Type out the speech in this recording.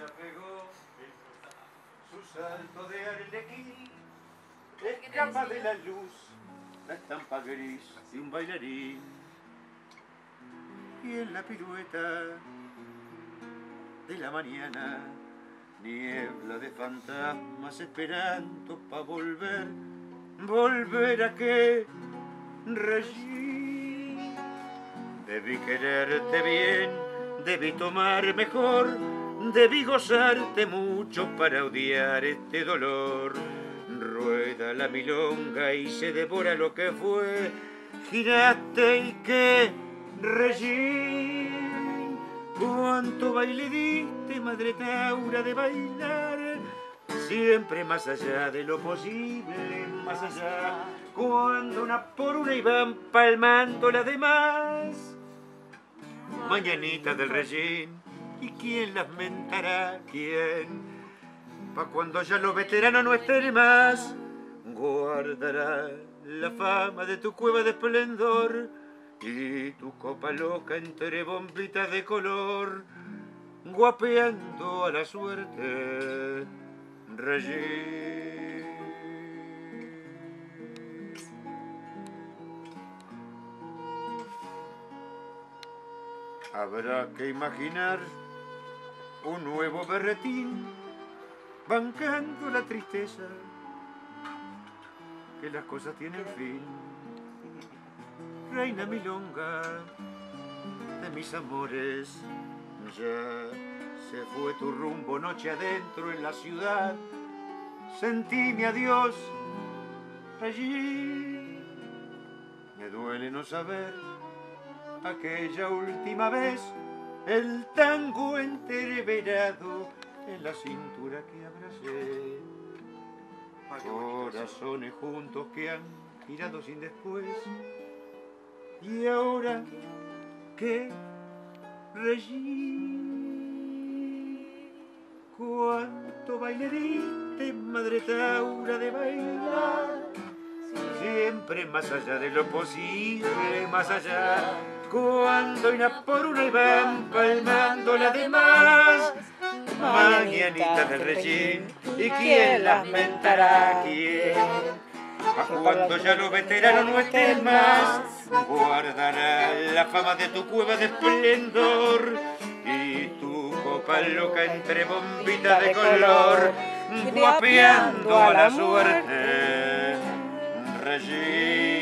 ella pegó su salto de arlequín, escapa de la luz la estampa gris de un bailarín, y en la pirueta de la mañana niebla de fantasmas esperando pa' volver a qué regir. Debí quererte bien, debí tomar mejor, debí gozarte mucho para odiar este dolor. Rueda la milonga y se devora lo que fue, giraste y qué regir. Cuánto baile diste, madre Taura, de bailar, siempre más allá de lo posible, más allá, cuando una por una iban palmando las demás. Mañanitas del rellén, ¿y quién las mentará? ¿Quién? Pa' cuando ya los veteranos no estén más, guardará la fama de tu cueva de esplendor y tu copa loca entre bombitas de color, guapeando a la suerte, rellén. Habrá que imaginar un nuevo berretín, bancando la tristeza, que las cosas tienen fin. Reina milonga de mis amores, ya se fue tu rumbo noche adentro en la ciudad. Sentí mi adiós allí. Me duele no saber aquella última vez, el tango entreverado en la cintura que abracé. Corazones juntos que han girado sin después. Y ahora qué regir. Cuánto baile diste, madre Taura, de bailar, siempre más allá de lo posible, más allá, cuando una por una iban palmando las demás. Mañanitas del rellén, ¿y quién las mentará? ¿Quién? Cuando ya los veteranos no estén más, guardará la fama de tu cueva de esplendor y tu copa loca entre bombitas de color, guapeando a la suerte, rellén.